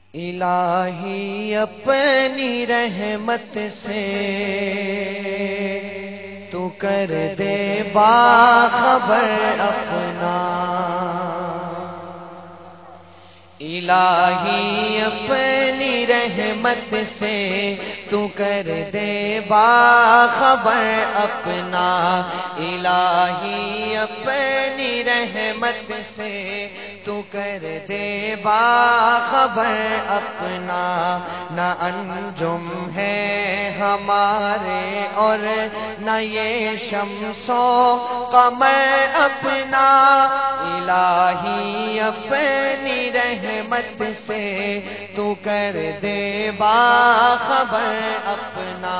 الہی اپنی رحمت سے تو کر دے باخبر اپنا، الہی اپنی رحمت سے تو کر دے باخبر اپنا، الہی اپنی رحمت سے تو کر دے باخبر اپنا، نہ انجم ہے ہمارے اور نہ یہ شمس و قمر اپنا، الہی اپنی رحمت سے تو کر دے باخبر اپنا،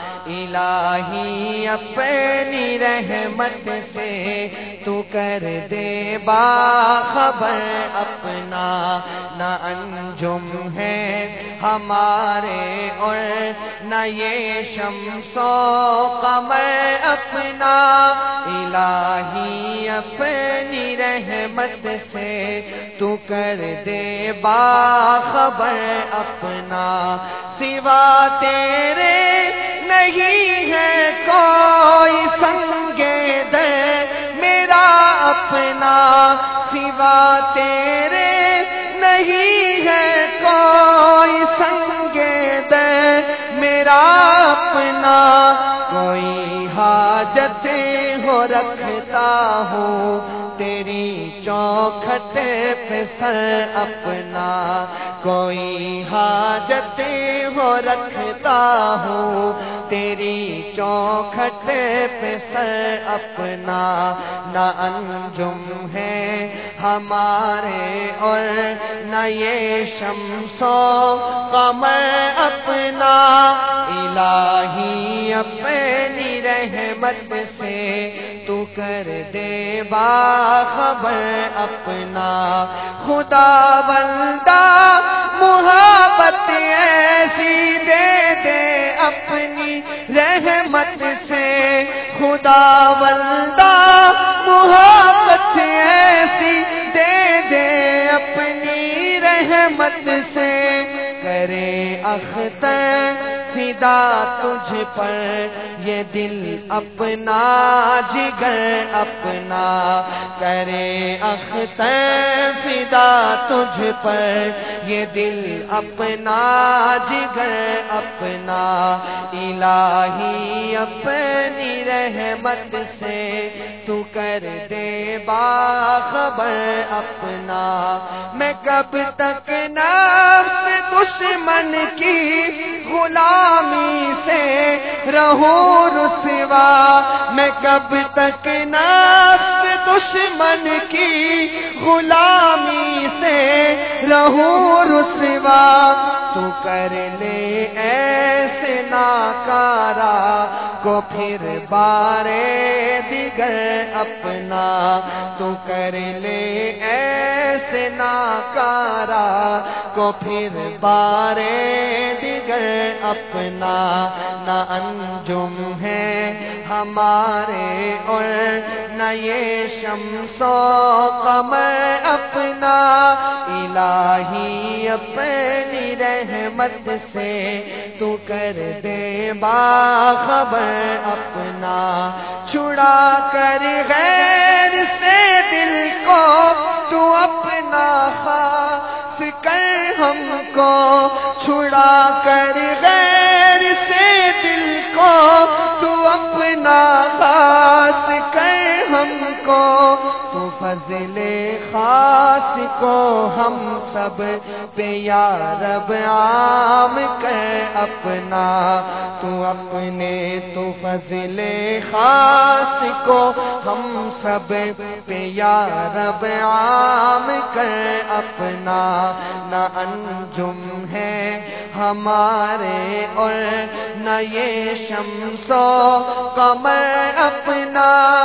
الہی اپنی رحمت سے تو کر دے باخبر اپنا، نہ انجم ہے ہمارے اور نہ یہ شمس و قمر اپنا، الہی اپنی رحمت سے تو کر دے باخبر اپنا، سوا تیرے نہیں ہے کوئی سنگ در میرا اپنا، سوا تیرے نہیں ہے کوئی سنگ در میرا اپنا، کوئی حاجت ہو رکھتا ہوں تیری چوکھٹ پہ سر اپنا، کوئی حاجت ہو رکھتا ہوں تیری چوکھٹ پہ سر اپنا، نہ انجم ہے ہمارے اور نہ یہ شمس و قمر اپنا، الہی اپنی رحمت سے تو کر دے باخبر اپنا، خدا بندہ محبت ایسی دے دے اپنی رحمت سے، خدا بندہ محبت ایسی دے دے اپنی رحمت سے، کرے اختر فدا تجھ پر یہ دل اپنا جگر اپنا، کرے اختر فدا تجھ پر یہ دل اپنا جگر اپنا، الہی اپنی رحمت سے تو کر دے باخبر اپنا، میں کب تک نفس دشمن کی غلامی سے رہوں رسوا، میں کب تک نفس دشمن کی غلامی سے رہوں رسوا، تو کر لے ایسے ناکارہ کو پھر بارے دیگر اپنا، تو کر لے ایسے ناکارہ کو پھر بارے دیگر اپنا، نہ انجم ہے ہمارے اور نہ یہ شمس و قمر اپنا، الہی اپنی رحمت سے تو کر دے باخبر اپنا، چھڑا کر غیر سے دل کو تو اپنا خاص کر ہم کو، چھڑا کر غیر سے دل کو تو اپنا خاص کر ہم کو، تو فضل خاص کو ہم سب پہ یا رب عام کر اپنا، تو اپنے تو فضل خاص کو ہم سب پہ یا رب عام کر اپنا، نہ انجم ہے ہمارے اور نہ یہ شمس و قمر اپنا،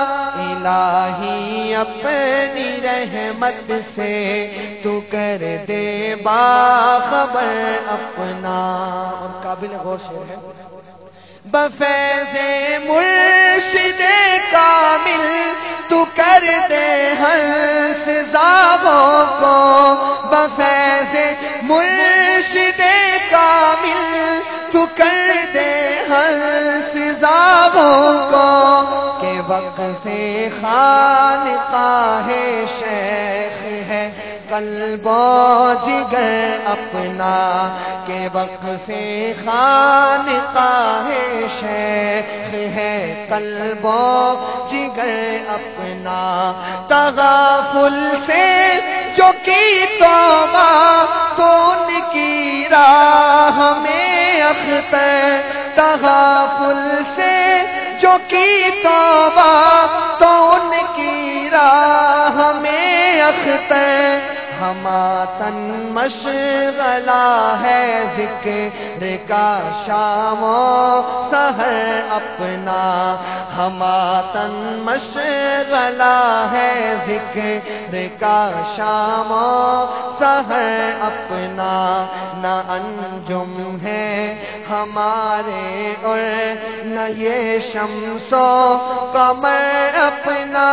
الہی اپنی رحمت سے تو کر دے باخبر اپنا، اور قابل غور شعر ہے، بفیض مرشد کامل تو کر دے ہر سزاؤں کو، بفیض مرشد مرشدِ کامل تو کر دے ہر سزاؤں کو کہ وقف خانقاہ شیخ ہے قلب و جگر اپنا کہ وقف خانقاہ شیخ ہے قلب و جگر اپنا تغافل سے جو کی توبہ تو ان کی راہ میں اختر تغافل سے جو کی توبہ تو ان کی راہ میں اختر ہما تن مشغلہ ہے ذکر کا شام و سحر اپنا ہما تن مشغلہ ہے ذکر کا شام و سحر اپنا نہ انجم ہے ہمارے اور نہ یہ شمس و قمر اپنا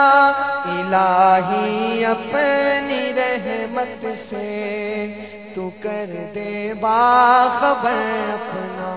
الہی اپنی رحمت سے تو کر دے باخبر اپنا